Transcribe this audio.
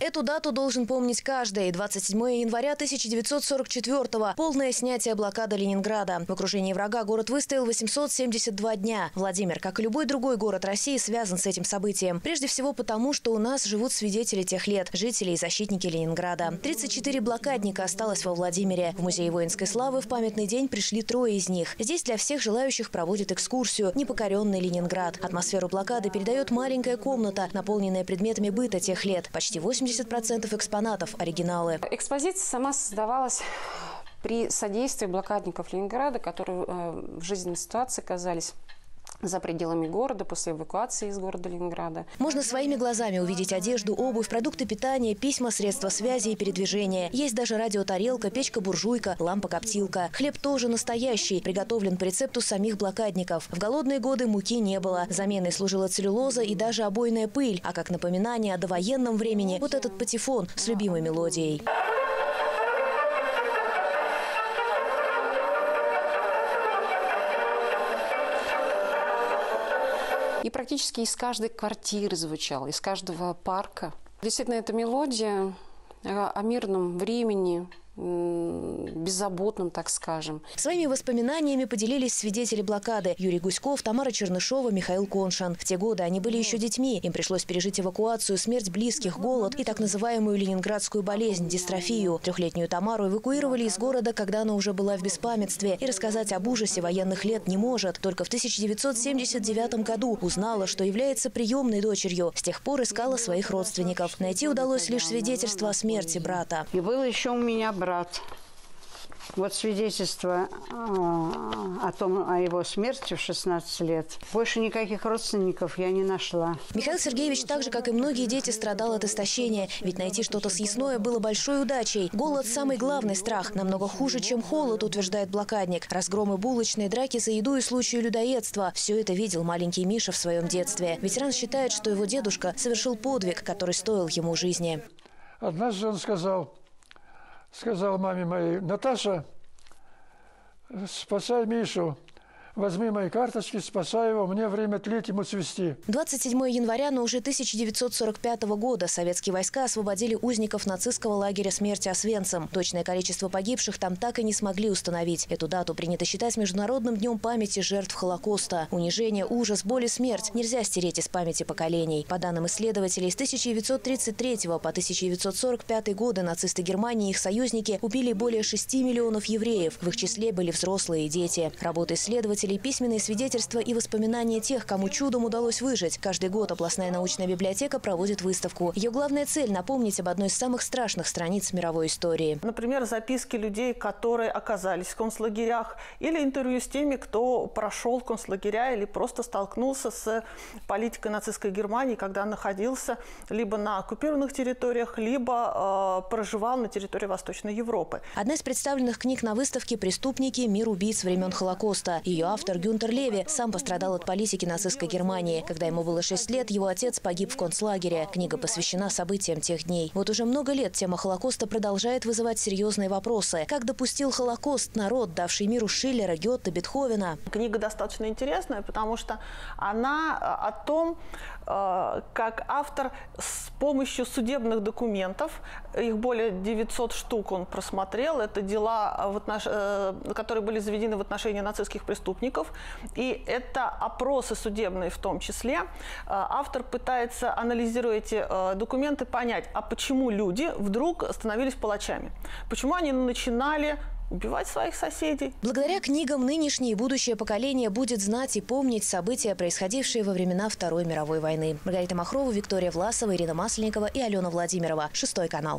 Эту дату должен помнить каждый. 27 января 1944-го. Полное снятие блокады Ленинграда. В окружении врага город выстоял 872 дня. Владимир, как и любой другой город России, связан с этим событием. Прежде всего потому, что у нас живут свидетели тех лет, жители и защитники Ленинграда. 34 блокадника осталось во Владимире. В Музей воинской славы в памятный день пришли 3 из них. Здесь для всех желающих проводят экскурсию «Непокоренный Ленинград». Атмосферу блокады передает маленькая комната, наполненная предметами быта тех лет. Почти 80% экспонатов – оригиналы. Экспозиция сама создавалась при содействии блокадников Ленинграда, которые в жизненной ситуации оказались за пределами города после эвакуации из города Ленинграда. Можно своими глазами увидеть одежду, обувь, продукты питания, письма, средства связи и передвижения. Есть даже радиотарелка, печка-буржуйка, лампа-коптилка. Хлеб тоже настоящий, приготовлен по рецепту самих блокадников. В голодные годы муки не было. Заменой служила целлюлоза и даже обойная пыль. А как напоминание о довоенном времени – вот этот патефон с любимой мелодией. И практически из каждой квартиры звучала, из каждого парка. Действительно, эта мелодия о мирном времени, беззаботном, так скажем. Своими воспоминаниями поделились свидетели блокады: Юрий Гуськов, Тамара Чернышова, Михаил Коншин. В те годы они были еще детьми. Им пришлось пережить эвакуацию, смерть близких, голод и так называемую ленинградскую болезнь – дистрофию. 3-летнюю Тамару эвакуировали из города, когда она уже была в беспамятстве. И рассказать об ужасе военных лет не может. Только в 1979 году узнала, что является приемной дочерью. С тех пор искала своих родственников. Найти удалось лишь свидетельство о смерти брата. И был еще у меня брат. Вот свидетельство о его смерти в 16 лет. Больше никаких родственников я не нашла. Михаил Сергеевич, так же, как и многие дети, страдал от истощения. Ведь найти что-то съестное было большой удачей. Голод – самый главный страх. Намного хуже, чем холод, утверждает блокадник. Разгромы булочной, драки за еду и случаи людоедства – все это видел маленький Миша в своем детстве. Ветеран считает, что его дедушка совершил подвиг, который стоил ему жизни. Однажды он сказал маме моей: «Наташа, спасай Мишу, возьми мои карточки, спасай его, мне время тлеть, ему цвести». 27 января, но уже 1945 года советские войска освободили узников нацистского лагеря смерти Освенцим. Точное количество погибших там так и не смогли установить. Эту дату принято считать Международным днем памяти жертв Холокоста. Унижение, ужас, боль и смерть нельзя стереть из памяти поколений. По данным исследователей, с 1933 по 1945 годы нацисты Германии и их союзники убили более 6 миллионов евреев. В их числе были взрослые и дети. Работа исследователей, письменные свидетельства и воспоминания тех, кому чудом удалось выжить. Каждый год областная научная библиотека проводит выставку. Ее главная цель – напомнить об одной из самых страшных страниц мировой истории. Например, записки людей, которые оказались в концлагерях, или интервью с теми, кто прошел концлагеря или просто столкнулся с политикой нацистской Германии, когда находился либо на оккупированных территориях, либо проживал на территории Восточной Европы. Одна из представленных книг на выставке «Преступники. Мир убийц времен Холокоста». Ее автор Гюнтер Леви сам пострадал от политики нацистской Германии. Когда ему было 6 лет, его отец погиб в концлагере. Книга посвящена событиям тех дней. Вот уже много лет тема Холокоста продолжает вызывать серьезные вопросы. Как допустил Холокост народ, давший миру Шиллера, Гёте, Бетховена? Книга достаточно интересная, потому что она о том, как автор с помощью судебных документов, их более 900 штук он просмотрел, это дела, которые были заведены в отношении нацистских преступников, и это опросы судебные в том числе. Автор пытается, анализируя эти документы, понять, а почему люди вдруг становились палачами, почему они начинали убивать своих соседей. Благодаря книгам нынешнее и будущее поколение будет знать и помнить события, происходившие во времена Второй мировой войны. Маргарита Махрова, Виктория Власова, Ирина Масленникова и Алена Владимирова. 6 канал.